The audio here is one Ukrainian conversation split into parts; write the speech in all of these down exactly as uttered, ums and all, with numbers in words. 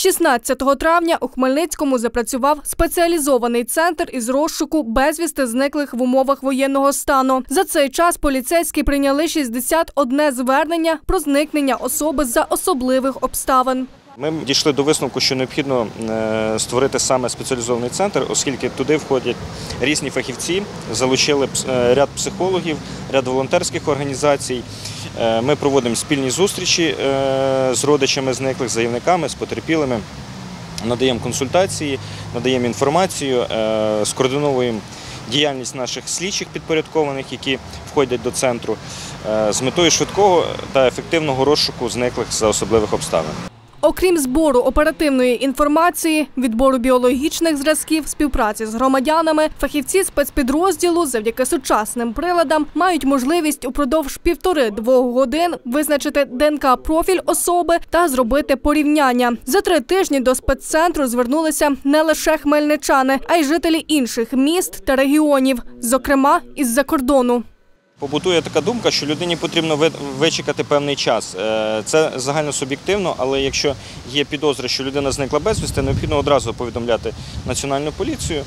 шістнадцятого травня у Хмельницькому запрацював спеціалізований центр із розшуку безвісти зниклих в умовах воєнного стану. За цей час поліцейські прийняли шістдесят одне звернення про зникнення особи за особливих обставин. Ми дійшли до висновку, що необхідно створити саме спеціалізований центр, оскільки туди входять різні фахівці, залучили ряд психологів, ряд волонтерських організацій. Ми проводимо спільні зустрічі з родичами зниклих, заявниками, з потерпілими, надаємо консультації, надаємо інформацію, скоординовуємо діяльність наших слідчих підпорядкованих, які входять до центру, з метою швидкого та ефективного розшуку зниклих за особливих обставин. Окрім збору оперативної інформації, відбору біологічних зразків, співпраці з громадянами, фахівці спецпідрозділу завдяки сучасним приладам мають можливість упродовж півтори-двох годин визначити Д Н К-профіль особи та зробити порівняння. За три тижні до спеццентру звернулися не лише хмельничани, а й жителі інших міст та регіонів, зокрема із-за кордону. Побутує така думка, що людині потрібно вичекати певний час. Це загально суб'єктивно, але якщо є підозра, що людина зникла безвісти, необхідно одразу повідомляти Національну поліцію.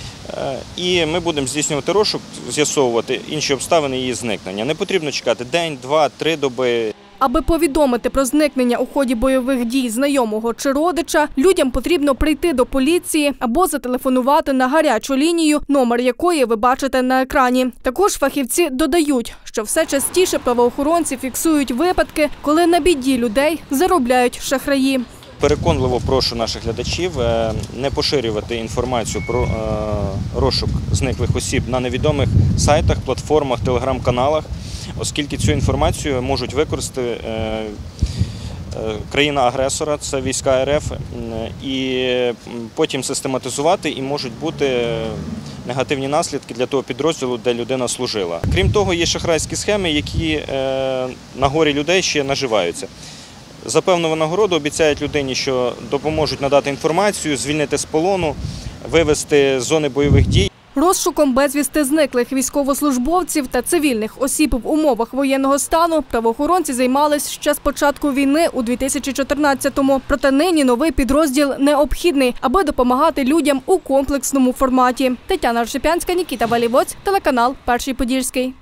І ми будемо здійснювати розшук, з'ясовувати інші обставини її зникнення. Не потрібно чекати день, два, три доби. Аби повідомити про зникнення у ході бойових дій знайомого чи родича, людям потрібно прийти до поліції або зателефонувати на гарячу лінію, номер якої ви бачите на екрані. Також фахівці додають, що все частіше правоохоронці фіксують випадки, коли на біді людей заробляють шахраї. Переконливо прошу наших глядачів не поширювати інформацію про розшук зниклих осіб на невідомих сайтах, платформах, телеграм-каналах, оскільки цю інформацію можуть використати країна-агресора, це війська Ер Еф, і потім систематизувати, і можуть бути негативні наслідки для того підрозділу, де людина служила. Крім того, є шахрайські схеми, які на горі людей ще наживаються. За певну винагороду обіцяють людині, що допоможуть надати інформацію, звільнити з полону, вивезти з зони бойових дій. Розшуком безвісти зниклих військовослужбовців та цивільних осіб в умовах воєнного стану правоохоронці займались ще з початку війни у дві тисячі чотирнадцятому. Проте нині новий підрозділ необхідний, аби допомагати людям у комплексному форматі. Тетяна Ржепянська, Нікіта Валівоць, телеканал «Перший Подільський».